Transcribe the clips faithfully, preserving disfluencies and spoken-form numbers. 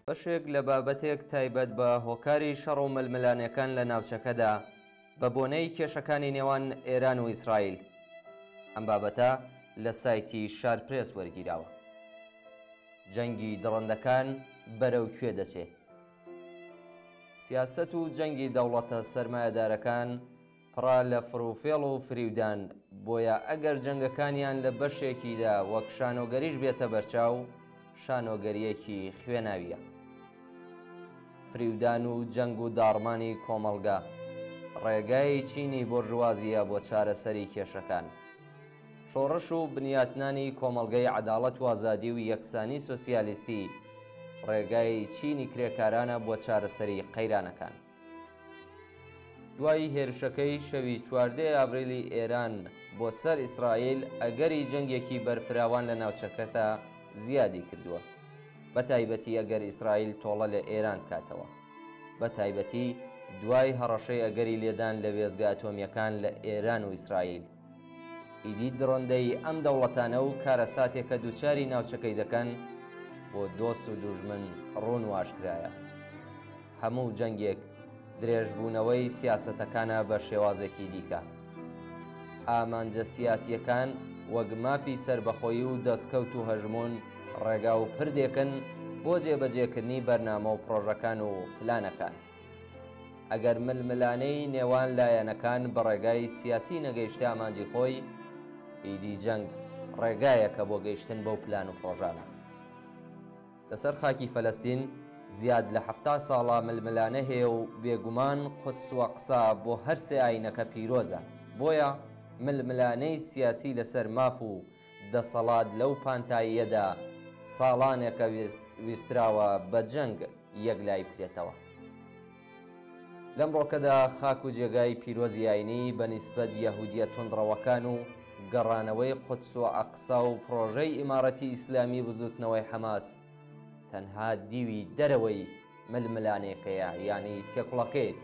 بەشێک لە بابەتێک تایبەت بە هۆکاری شەڕ و ململانیەکان لە ناوچەکەدا بە بۆنەی کێشەکانی نێوان ئێران و ئیسرائیل. ئەم بابەتە لە سایتی شارپرێس وەرگیراوە. جەنگی دڕندەکان بەرەو کوێ دەچێت؟ سیاسەت و جەنگی دەوڵەتە سەرمایەدارەکان پڕا لە فرۆفێڵ و فریودان، بۆیە ئەگەر جەنگەکانیان لە بەشێکیدا وەک شانۆگەریش بێتە بەرچاو، شانۆگەریەکی خوێناویە. فریودان و جەنگ و داڕمانی کۆمەڵگا ڕێگای چینی بۆرژوازیە بۆ چارەسەری کێشەکان. شۆڕش و بنیاتنانی کۆمەڵگەی عەداڵەت و ئازادی و یەکسانی سۆسیالیستی ڕێگای چینی کرێکارانە بۆ چارەسەری قەیرانەکان. دوای هێرشەکەی شەوی چواردەی ئاڤریلی ئێران بۆ سەر ئیسرائیل ئەگەری جەنگێکی بەرفراوان لە ناوچەکەتە زیادی کردووە، بە تایبەتی ئەگەر ئیسرائیل تۆڵە لە ئێران کاتەوە، بە تایبەتی دوای هەڕەشەی ئەگەری لێدان لە وێزگە ئەتۆمیەکان لە ئێران و ئیسرائیل. ئیدی دڕندەی ئەم دەوڵەتانە و کارەساتێکە دووچاری ناوچەکەی دەکەن بۆ دۆست و دوژمن ڕوون و ئاشکرایە. هەموو جەنگێک درێژبوونەوەی سیاسەتەکانە بە شێوازێکی دیکە. ئامانجە سیاسیەکان وەک مافی سربەخۆیی و دەستکەوت و هەژمون ڕێگا و پردێکن بۆ جێبەجێکردنی بەرنامە و پرۆژەکان و پلانەکان. ئەگەر ململانەی نێوان لایەنەکان بە ڕێگای سیاسی نەگەیشتە ئامانجی خۆی، ئیدی جەنگ ڕێگایەکە بۆ گەیشتن بەو پلان و پرۆژانە. لەسەر خاکی فەلەستین زیاد لە حەفتا ساڵە ململانە هەیە و بێگومان قودس و ئەقسا بۆ هەر سێ ئاینەکە پیرۆزە. بۆیە ململانەی سیاسی لەسەر ماف و دەسەڵات لەو پانتاییەدا ساڵانێکە ویستراوە بە جەنگ یەکلای بکرێتەوە. لەم ڕۆکەدا خاک و جێگای پیرۆزی ئاینی بە نیسبەت یەهودیە تۆندڕەوەکان و گەڕانەوەی قودس و ئەقسا و پرۆژەی ئیمارەتی ئیسلامی بزوتنەوەی حەماس تەنها دیوی دەرەوەی ململانێکەیە، یعنی تێکوڵەکەیەتی.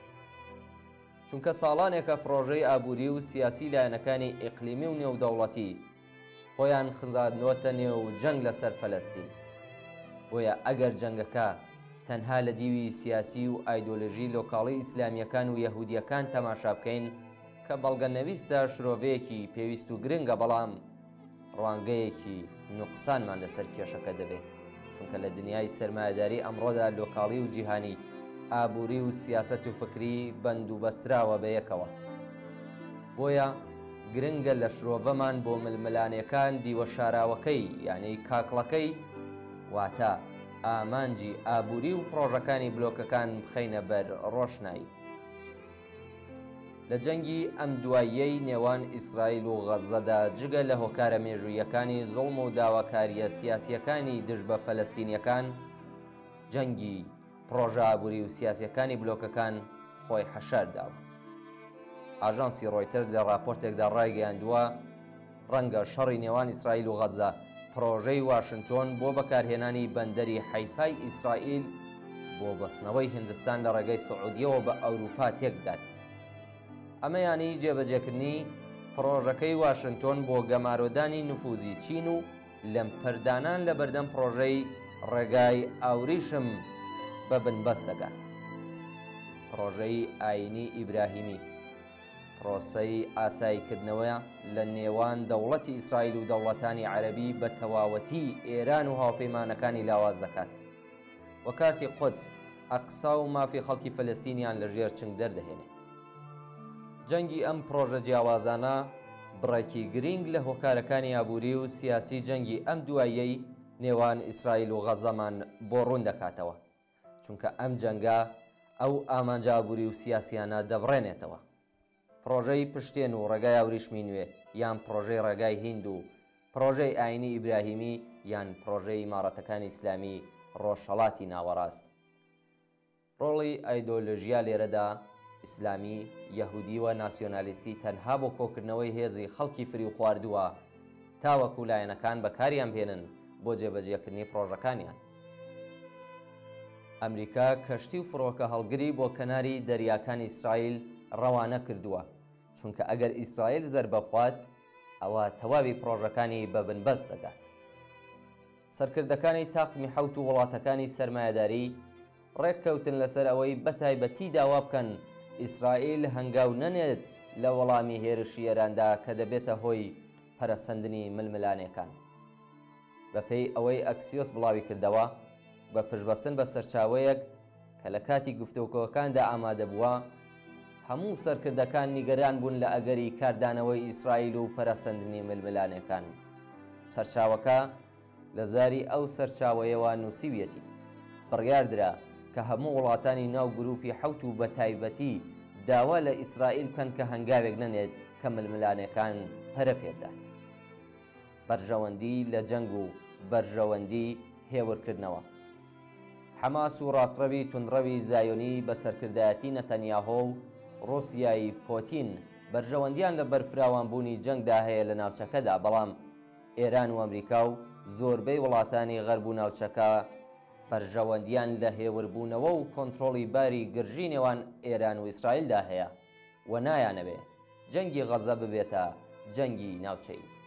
چونکە ساڵانێکە پرۆژەی ئابووری و سیاسی لایەنەکانی ئیقلیمی و نێودەوڵەتی خۆیان خزاندوەتە نێو جەنگ لەسەر فەلەستین. بۆیە ئەگەر جەنگەکە تەنها لە دیوی سیاسی و ئایدۆلۆژی لۆکاڵی ئیسلامیەکان و یەهودیەکان تەماشا بکەین کە بەڵگەنەویستە شرۆڤەیەکی پێویست و گرنگە، بەڵام ڕوانگەیەکی نوقسانمان لەسەر کێشەکە دەبێت. چونکە لە دنیای سەرمایەداری ئەمڕۆدا لۆکاڵی و جیهانی ئابووری و سیاسەت و فکری بەند و بەستراوە بە یەکەوە. بۆیە گرنگە لە شرۆڤەمان بۆ ململانەکان دیوە شاراوەکەی، یعنی کاکڵەکەی، واتە ئامانجی ئابووری و پرۆژەکانی بلۆکەکان بخەینە بەر ڕۆشنایی. لە جەنگی ئەم دواییەی نێوان ئیسرائیل و غەزەدا جگە لە هۆکارە مێژوویەکانی زوڵم و داواکاریە سیاسیەکانی دژ بە فەلەستینیەکان، جەنگی پرۆژە ئابووری و سیاسیەکانی بلۆکەکان خۆی حەشارداوە. ئاژانسی ڕۆیتەرز لە راپۆرتێکدا ڕایگەیاندووە ڕەنگە شەڕی نێوان ئیسرائیل و غەزە پرۆژەی واشنتۆن بۆ بەکارهێنانی بەندەری حەیفای ئیسرائیل بۆ بەستنەوەی هیندستان لە ڕێگەی سعودیەوە بە ئەوروپا تێکدات. ئەمە یانی جێبەجێکردنی پرۆژەکەی واشنتۆن بۆ گەمارۆدانی نفوزی چین و لەمپەردانان لە بەردەم پرۆژەی ڕێگای ئاوریشم بە بنبەست دەگات. پرۆژەی ئاینی ئیبراهیمی پرۆسەی ئاساییکردنەوە لە نێوان دەوڵەتی ئیسرائیل و دەوڵەتانی عەرەبی بە تەواوەتی ئێران و هاوپەیمانەکانی لاواز دەکات، وە کارتی قودس، ئەقسا و مافی خەڵکی فەلەستینیان لە ژێر چنگ دەردەهێنێت. جەنگی ئەم پرۆژە جیاوازانە بڕێکی گرنگ لە هۆکارەکانی ئابووری و سیاسی جەنگی ئەم دواییەی نێوان ئیسرائیل و غەزەمان بۆ ڕوون دەکاتەوە، چونکە ئەم جەنگە ئەو ئامانجە ئابووری و سیاسیانە دەبڕێنێتەوە. پرۆژەی پشتێن و ڕێگای ئاوریشمی نوێ، یان پرۆژەی ڕێگای هیند و پرۆژەی ئاینی ئیبراهیمی، یان پرۆژەی ئیمارەتەکانی ئیسلامی ڕۆژهەڵاتی ناوەڕاست. ڕۆڵی ئایدۆلۆژیا لێرەدا ئیسلامی، یەهودی و ناسیۆنالیستی تەنها بۆ کۆکردنەوەی هێزی خەڵکی فری و خواردووە تاوەکو لایەنەکان بەکاریان بهێنن بۆ جێبەجێکردنی پرۆژەکانیان. ئەمریکا کەشتی و فڕۆکە هەڵگری بۆ کەناری دەریاکانی ئیسرائیل ڕەوانە کردووە، چونکە ئەگەر ئیسرائیل زەربە بخوات ئەوە تەواوی پرۆژەکانی بە بنبەست دەگات. سەرکردەکانی تاقمی حەوت و وڵاتەکانی سەرمایەداری ڕێککەوتن لەسەر ئەوەی بەتایبەتی داوا بکەن ئیسرائیل هەنگاو نەنێت لە وەڵامی هێرشی ئێراندا کە دەبێتە هۆی پەرەسەندنی ململانەکان. بەپێی ئەوەی ئەکسیۆس بڵاوی کردەوە بە پشتبەستن بە سەرچاوەیەک کە لە کاتی گفتوگۆکاندا ئامادە بووە، هەموو سەرکردەکان نیگەران بوون لە ئەگەری کاردانەوەی ئیسرائیل و پەرەسەندنی ململانەکان. سەرچاوەکە لە زاری ئەو سەرچاوەیەوە نووسیویەتی بڕیاردرا کە هەموو وڵاتانی ناو گروپی حەوت و بە تایبەتی داوا لە ئیسرائیل بکەن کە هەنگاوێک نەنێت کە ململانەکان پەرە پێدات. بەرژەوەندی لە جەنگ و بەرژەوەندی هێورکردنەوە. حەماس و ڕاستڕەوی تونڕەوی زایۆنی بە سەرکردایەتی نەتەنیاهۆ و ڕووسیایی پۆتین بەرژەوەندیان لە بەرفراوانبوونی جەنگدا هەیە لە ناوچەکەدا، بەڵام ئێران و ئەمریکا و زۆربەی وڵاتانی غەرب و ناوچەکە بەرژەوەندیان لە هێوربوونەوە و کۆنتڕۆڵی باری گرژی نێوان ئێران و ئیسرائیلدا هەیە و نایانەوێ جەنگی غەزە ببێتە جەنگی ناوچەیی.